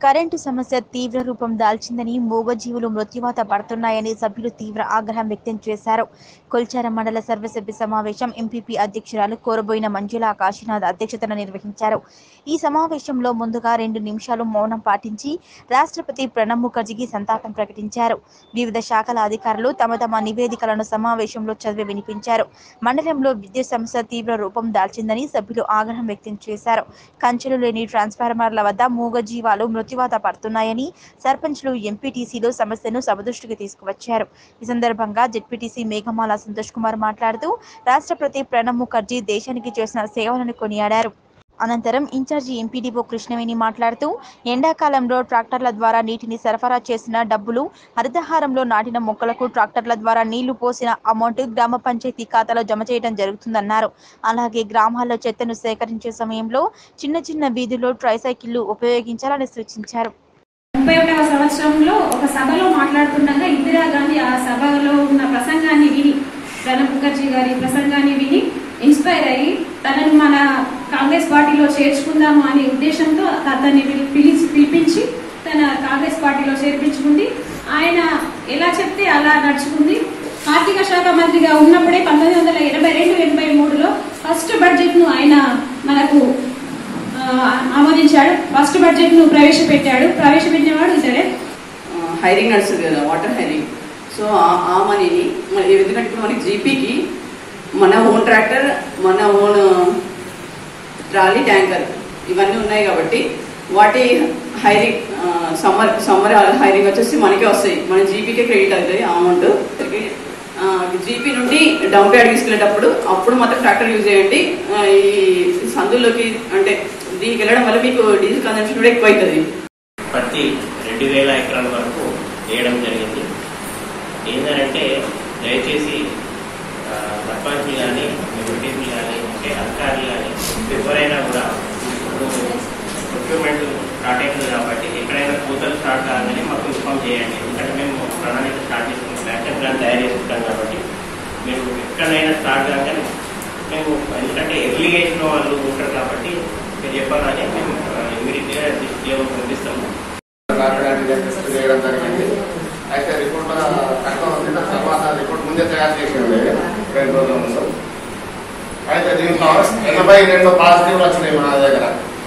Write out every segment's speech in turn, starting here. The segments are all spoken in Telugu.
కరెంటు సమస్య తీవ్ర రూపం దాల్చిందని, మూగజీవులు మృత్యువాత పడుతున్నాయని సభ్యులు తీవ్ర ఆగ్రహం వ్యక్తం చేశారు. కొల్చార మండల సర్వసభ్య సమావేశం ఎంపీపీ అధ్యక్షురాలు కోరబోయిన మంజుల కాశీనాథ్ అధ్యక్షతన నిర్వహించారు. ఈ సమావేశంలో ముందుగా 2 నిమిషాలు మౌనం పాటించి రాష్ట్రపతి ప్రణబ్ ముఖర్జీకి సంతాపం ప్రకటించారు. వివిధ శాఖల అధికారులు తమ తమ నివేదికలను సమావేశంలో చదివి వినిపించారు. మండలంలో విద్యుత్ సమస్య తీవ్ర రూపం దాల్చిందని సభ్యులు ఆగ్రహం వ్యక్తం చేశారు. కంచెలు లేని ట్రాన్స్ఫార్మర్ల వద్ద మూగజీవాలు మృత్యువాత పడుతున్నాయని సర్పంచ్లు, ఎంపీటీసీలు సమస్యను సభ దృష్టికి తీసుకువచ్చారు. ఈ సందర్భంగా జెడ్పీటీసీ మేఘమాల సంతోష్ కుమార్ మాట్లాడుతూ రాష్ట్రపతి ప్రణబ్ ముఖర్జీ దేశానికి చేసిన సేవలను కొనియాడారు. అనంతరం ఇన్ఛార్జి ఎంపీడీఓ కృష్ణవేణి మాట్లాడుతూ ఎండాకాలంలో ట్రాక్టర్ల ద్వారా నీటిని సరఫరా చేసిన డబ్బులు, హరితహారంలో నాటిన మొక్కలకు ట్రాక్టర్ల ద్వారా నీళ్లు పోసిన అమౌంట్ గ్రామ పంచాయతీ ఖాతాలో జమ చేయడం జరుగుతుందన్నారు. అలాగే గ్రామాల్లో చెత్తను సేకరించే సమయంలో చిన్న చిన్న వీధుల్లో ట్రైసైకిళ్లు ఉపయోగించాలని సూచించారు. 31వ సంవత్సరంలో ఒక సభలో మాట్లాడుతుండగా ఇందిరాగాంధీ ఆ సభలో ఉన్న ప్రసంగాన్ని విని, ప్రణబ్ ముఖర్జీ గారి ప్రసంగాన్ని విని ఇన్స్పైర్ అయ్యి తనను మన కాంగ్రెస్ పార్టీలో చేర్చుకుందాము అనే ఉద్దేశంతో అతన్ని పిలిపించి తన కాంగ్రెస్ పార్టీలో చేర్పించుకుంది. ఆయన ఎలా చెప్తే అలా నడుచుకుంది. ఆర్థిక శాఖ మంత్రిగా ఉన్నప్పుడే 1982-83లో ఫస్ట్ బడ్జెట్ ను ఆయన మనకు ఆమోదించాడు. ఫస్ట్ బడ్జెట్ ను ప్రవేశపెట్టినవాడు ఇతడే. హైరింగ్ నడుస్తుంది కదా, వాటర్ హైరింగ్. సో ఆ మనీని ఎందుకంటే ఇప్పుడు మనకి జీపీకి మన ఓన్ ట్రాక్టర్, మన ఓన్ ట్రాలీ, ట్యాంకర్ ఇవన్నీ ఉన్నాయి కాబట్టి వాటి హైరింగ్ సమ్మర్ హైరింగ్ వచ్చేసి మనకే వస్తాయి. మన జీపీకే క్రెడిట్ అవుతుంది అమౌంట్. జీపీ నుండి డంప్ యార్డ్ తీసుకెళ్ళేటప్పుడు అప్పుడు మాత్రం ట్రాక్టర్ యూజ్ చేయండి. ఈ సందుల్లోకి అంటే దీనికి వెళ్ళడం వల్ల మీకు డీజిల్ కన్సంప్షన్ కూడా ఎక్కువ అవుతుంది. ప్రతి 2000 ఎకరాల వరకు వేయడం జరిగింది. ఏంటంటే దయచేసి సర్పంచ్లు కానీ, ఎంపీటీసీలు కానీ, అంటే అధికారులు కానీ ఎవరైనా కూడా ప్రొక్యూర్మెంట్ స్టార్ట్ అయింది కాబట్టి ఎక్కడైనా కూతలు స్టార్ట్ కాగానే మాకు ఇన్ఫార్మ్ చేయండి. ఎందుకంటే మేము ప్రణాళిక స్టార్ట్ చేసుకుంటాం, యాక్షన్ ప్లాన్ తయారు చేసుకుంటాం కాబట్టి మీరు ఎక్కడైనా స్టార్ట్ కాగానే మేము, ఎందుకంటే ఎర్లీగేషన్ వాళ్ళు ఉంటారు కాబట్టి మీరు చెప్పాలని మేము ఇమీడియట్గా డిస్ట్రిక్ట్ పంపిస్తాము. చేయడం జరిగింది. అయితే రిపోర్ట్ తర్వాత రిపోర్ట్ ముందే తయారు చేసేది 2 రోజుల ముందు. అయితే దీంట్లో 82 పాజిటివ్లు వచ్చినాయి మన దగ్గర.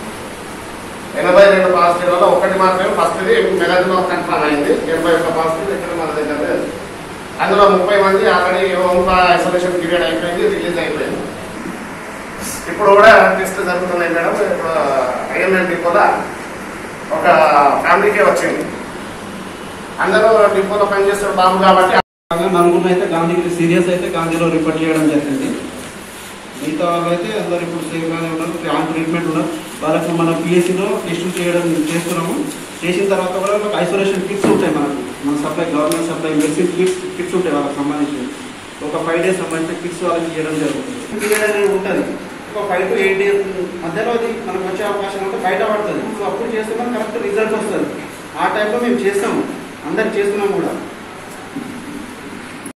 82 పాజిటివ్లలో ఒకటి మాత్రమే ఫస్ట్ది మెదడులో కన్ఫర్మ్ అయింది. 81 పాజిటివ్ ఇక్కడ మన దగ్గర లేదు. అందులో 30 మంది ఆల్రెడీ ఐసోలేషన్ పీరియడ్ అయిపోయింది, రిలీజ్ అయిపోయింది. ఇప్పుడు కూడా టెస్ట్ జరుగుతున్నాయి మేడం. ఇప్పుడు ఐఎంఎల్ డిపోలో ఒక ఫ్యామిలీకే వచ్చింది. అందరూ డిపోలో పనిచేస్తారు బాబు కాబట్టి నలుగురు అయితే గాంధీకి సీరియస్ అయితే గాంధీలో రిపోర్ట్ చేయడం జరిగింది. మిగతా వాళ్ళు అయితే అందరూ ఇప్పుడు సేఫ్గానే ఉన్నారు, ఆన్ ట్రీట్మెంట్ ఉన్నారు. వాళ్ళకు మన పిఎస్సీలో టెస్టులు చేస్తున్నాము. చేసిన తర్వాత కూడా వాళ్ళకి ఐసోలేషన్ కిట్స్ ఉంటాయి. మన supply, government supply medicine kits ఉంటాయి వాళ్ళకి సంబంధించి. ఒక 5 days సంబంధించిన కిట్స్ వాళ్ళకి చేయడం జరుగుతుంది. పీరియడ్ అనేది ఉంటుంది. ఒక 5 to 8 days మధ్యలో అది మనకు వచ్చే అవకాశం ఉంటే బయట పడుతుంది. సో అప్పుడు చేస్తే మనకు కరెక్ట్ రిజల్ట్ వస్తుంది. ఆ టైంలో మేము చేస్తాము, అందరు చేస్తున్నాము కూడా.